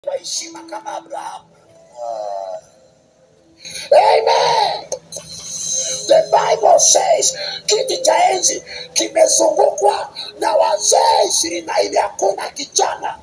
kwa heshima kama Abrahamu. Amen. The Bible says kiti cha enzi kimezungukwa na wazee 24, hakuna kijana.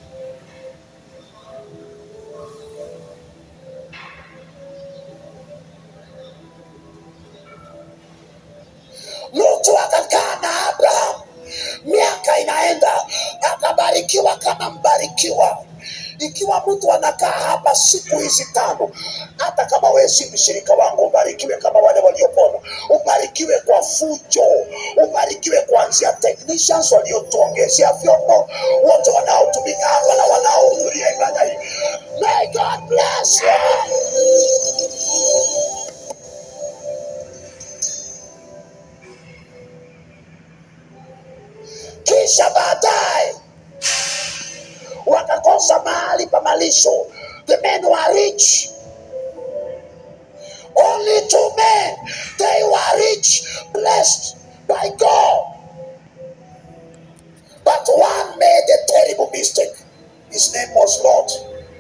Lutu akakaa na Abraham, miaka inaenda, akabarikiwa kama mbarikiwa. Ikiwa mtu anakaa hapa siku hizi 5, hata kama wewe si mshirika wangu, ubarikiwe kama wale waliopona, ubarikiwe kwa fujo, ubarikiwe kuanzia technicians waliotuongezea vyombo, wote wanaotumika hapa na wanaohudhuria ibada hii. May God bless you. Kisha baadaye wakakosa mahali pa malisho. The men were rich. Only 2 men, they were rich, blessed by God. But one made a terrible mistake. His name was Lot.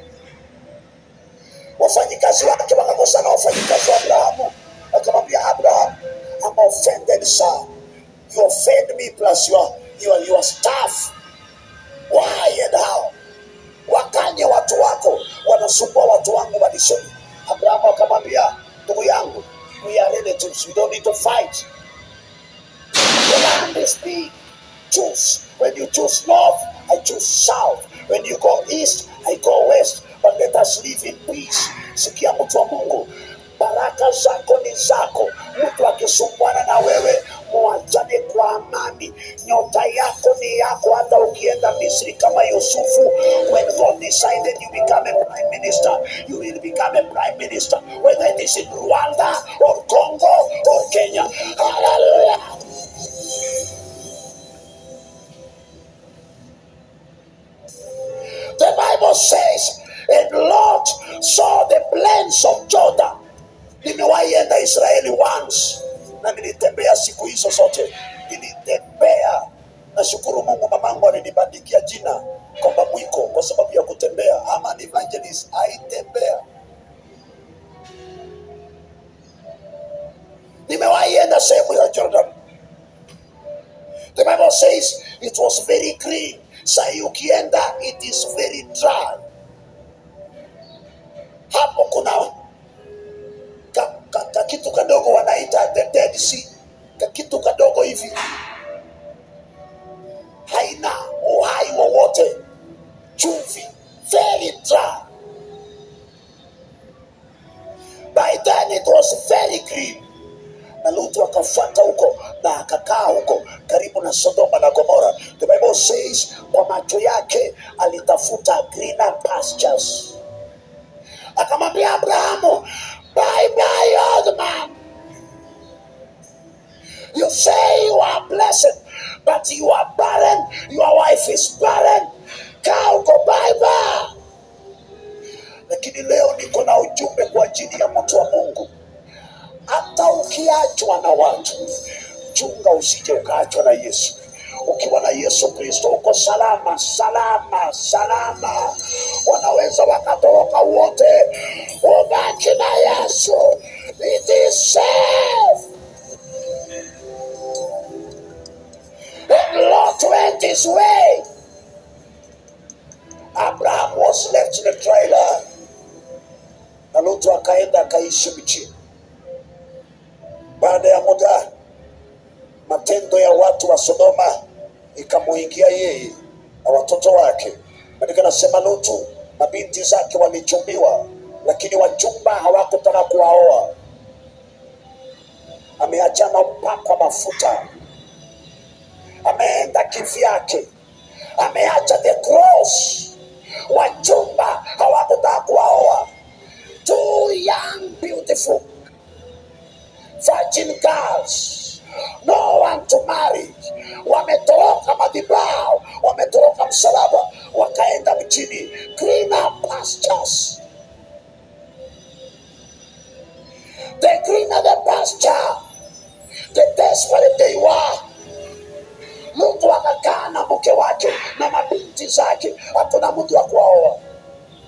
Wafanyikazi wake wakakosa na wafanyikazi wa Abrahamu. Akamwambia Abraham, I'm offended, sir. You offend me plus your staff. Why and how? Wakanye watu wako, wanasumbua watu wangu malishoni. Abrahamu akamwambia, ndugu yangu, we are relatives, we don't need to fight. The land is big. Choose. When you choose north, I choose south. When you go east, I go west. But let us live in peace. Sikia mtu wa Mungu, baraka zako ni zako. Mtu akisumbuana na wewe, muachane kwa amani. Nyota yako ni yako, hata ukienda Misri kama Yusufu. When God decided you become a prime minister, you will become a prime minister, whether it is in Rwanda or Congo or Kenya. Hallelujah. The Bible says, and Lot saw the plains of Jordan. Nimewahi enda Israeli once, na nilitembea siku hizo zote. Nilitembea. Nashukuru Mungu, mamangu alinibandikia jina kwamba Mwiko kwa sababu ya kutembea. I'm an evangelist, aitembea. Nimewahi enda sehemu ya Jordan. The Bible says it was very clean. Sai ukienda, it is very dry. Hapo kuna kitu kadogo wanaita the Dead Sea. Kitu kadogo hivi, haina uhai wowote, chumvi, very dry. By then it was very clean. Na Lutu akafuata huko na akakaa huko karibu na Sodoma na Gomora. The Bible says kwa macho yake alitafuta greener pastures. Akamwambia Abrahamu, bye bye old man. You say you are blessed, but you are barren. Your wife is barren. Kaa huko, bye bye. Lakini leo niko na ujumbe kwa ajili ya mtu wa Mungu. Hata ukiachwa na watu, chunga usije ukaachwa na Yesu. Ukiwa na Yesu Kristo uko salama, salama, salama. Wanaweza wakatoroka wote, ubaki na Yesu. It is safe. And Lot went his way. Abraham was left in a dry land. Na Lutu akaenda akaishi mjini. Baada ya muda, matendo ya watu wa Sodoma ikamuingia yeye na watoto wake. Maandiko nasema Lutu na binti zake walichumbiwa, lakini wachumba hawakutaka kuwaoa. Ameachana mpakwa mafuta, ameenda kivyake, ameacha the cross. Wachumba hawakutaka kuwaoa. 2 young beautiful virgin girls, no one to marry. Wametoroka madhabahu, wametoroka msalaba, wakaenda mjini, greener pastures. The greener the pasture, the desperate they were. Lutu akakaa na mke wake na mabinti zake, hakuna mtu wa kuoa.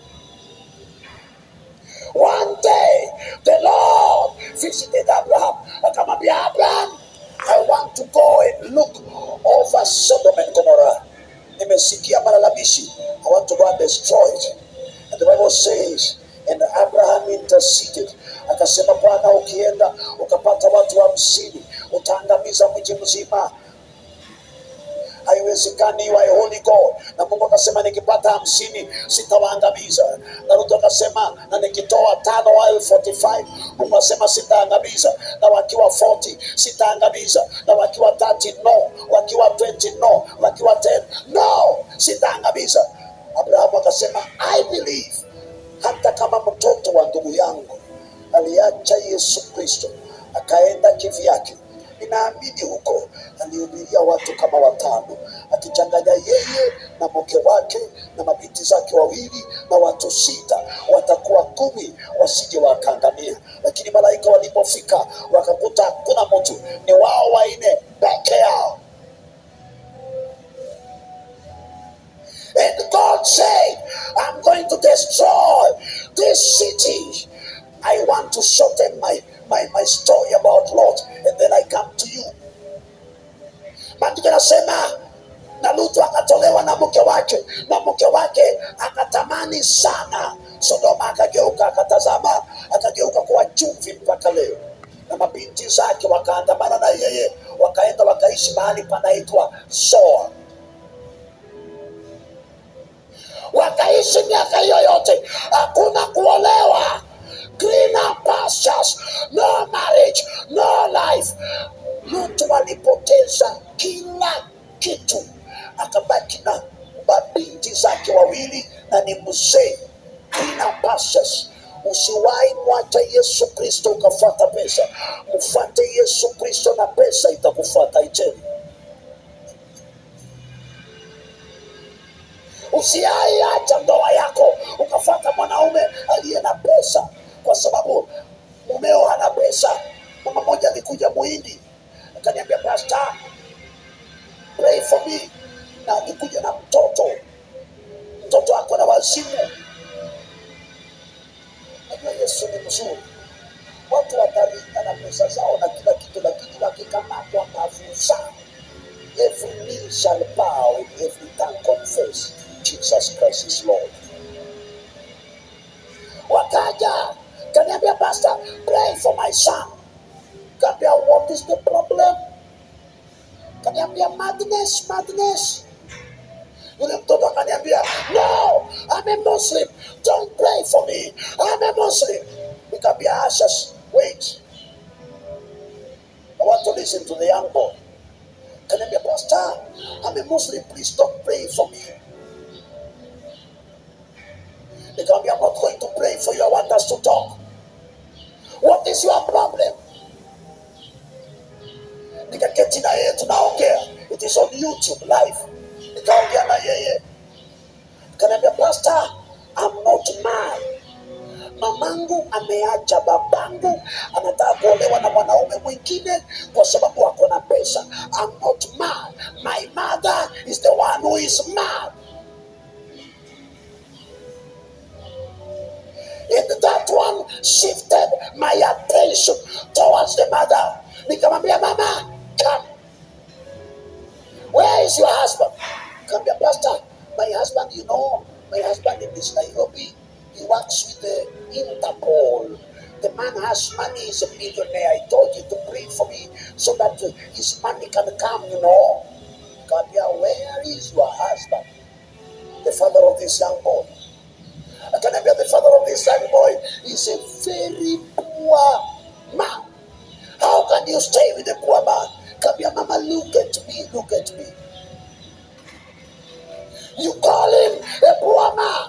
Look over Sodom and Gomorrah. Nimesikia malalamishi. I want to go and destroy it. And the Bible says, and Abraham interceded. Akasema, Bwana, ukienda ukapata watu 50, utaangamiza mji mzima. Haiwezekani, you are a holy God. Na Mungu akasema, nikipata 50 sitawaangamiza. Na Ruth akasema, na nikitoa 5 au 45, Mungu akasema sitaangamiza. Na wakiwa 40 sitaangamiza. Na wakiwa 30 no, wakiwa 20 no, wakiwa 10 no, sitaangamiza. Abrahamu akasema, I believe, hata kama mtoto wa ndugu yangu aliacha Yesu Kristo akaenda kivyake, ninaamini huko alihubiria watu kama 5, akichanganya yeye na mke wake na mabinti zake 2 na watu 6, watakuwa 10 wasije wakaangamia. Lakini malaika walipofika wakakuta hakuna mtu, ni wao 4 peke yao. And God said, I'm going to destroy this city. I want to shorten my story about Lot, and then I come to you. Maandiko yanasema, na Lutu akatolewa na mke wake, na mke wake akatamani sana Sodoma, akageuka akatazama, akageuka kuwa chumvi mpaka leo. Na mabinti zake wakaandamana na yeye, wakaenda wakaishi mahali panaitwa Zoar. Wakaishi miaka hiyo yote, hakuna kuolewa, greener pastures, no marriage, no life. Lutu alipoteza kila kitu, akabaki na mabinti zake 2 na ni mzee. Greener pastures. Usiwahi mwacha Yesu Kristo ukafuata pesa. Mfuate Yesu Kristo na pesa itakufuata icheni. Usiwahi acha ndoa yako ukafuata mwanaume aliye na pesa, kwa sababu mumeo hana pesa. Mama moja alikuja Muhindi akaniambia, Pastor, pray for me. Na alikuja na mtoto wako na wazimu. Najua Yesu ni mzuri. Watu watarinda na pesa zao na kila kitu, lakini wakikamatwa mavuza. Every knee shall bow and every tongue confess Jesus Christ is Lord. Wakaja kaniambia, Pastor, pray for my son. Kaniambia, what is the problem? Kaniambia, madness. Yule mtoto akaniambia, no, I'm a Muslim, don't pray for me, I'm a Muslim. Nikambia, Ashes, wait, I want to listen to the young boy. Kaniambia, Pastor, I'm a Muslim, please don't pray for me. Nikambia, I'm not going to pray for you, I want us to talk. What is your problem? Nikaketi na yeye tunaongea. It is on YouTube live. Nikaongea na yeye. Kaniambia, Pastor, I'm not mad. Mamangu ameacha babangu, anataka kuolewa na mwanaume mwingine kwa sababu ako na pesa. I'm not mad. My mother is the one who is mad. And that one shifted my attention towards the mother. Nikamwambia, Mama, come. Where is your husband? Nikamwambia, Pastor, my husband, my husband is Nairobi. He works with the Interpol. The man has money, he's a millionaire. I told you to pray for me so that his money can come, Nikamwambia, where is your husband? The father of this young boy. Nikamwambia, the father of this young boy is a very poor man. How can you stay with a poor man? Nikamwambia, Mama, look at me. You call him a poor man.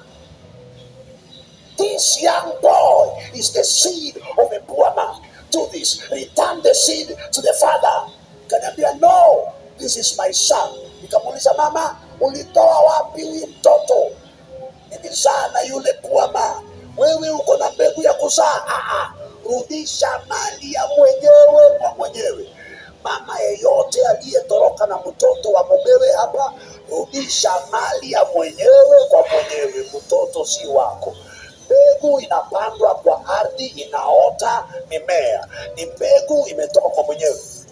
This young boy is the seed of a poor man. Do this. Return the seed to the father. Kaniambia, no, this is my son. Nikamuuliza, Mama, ulitoa wapi huyu mtoto? Nilizaa na yule poor man. Wewe uko na mbegu ya kuzaa? Rudisha mali ya mwenyewe kwa mwenyewe. Mama yeyote aliyetoroka na mtoto wa mumewe hapa, rudisha mali ya mwenyewe kwa mwenyewe. Mtoto si wako. Mbegu inapandwa kwa ardhi, inaota mimea. Ni mbegu imetoka kwa mwenyewe.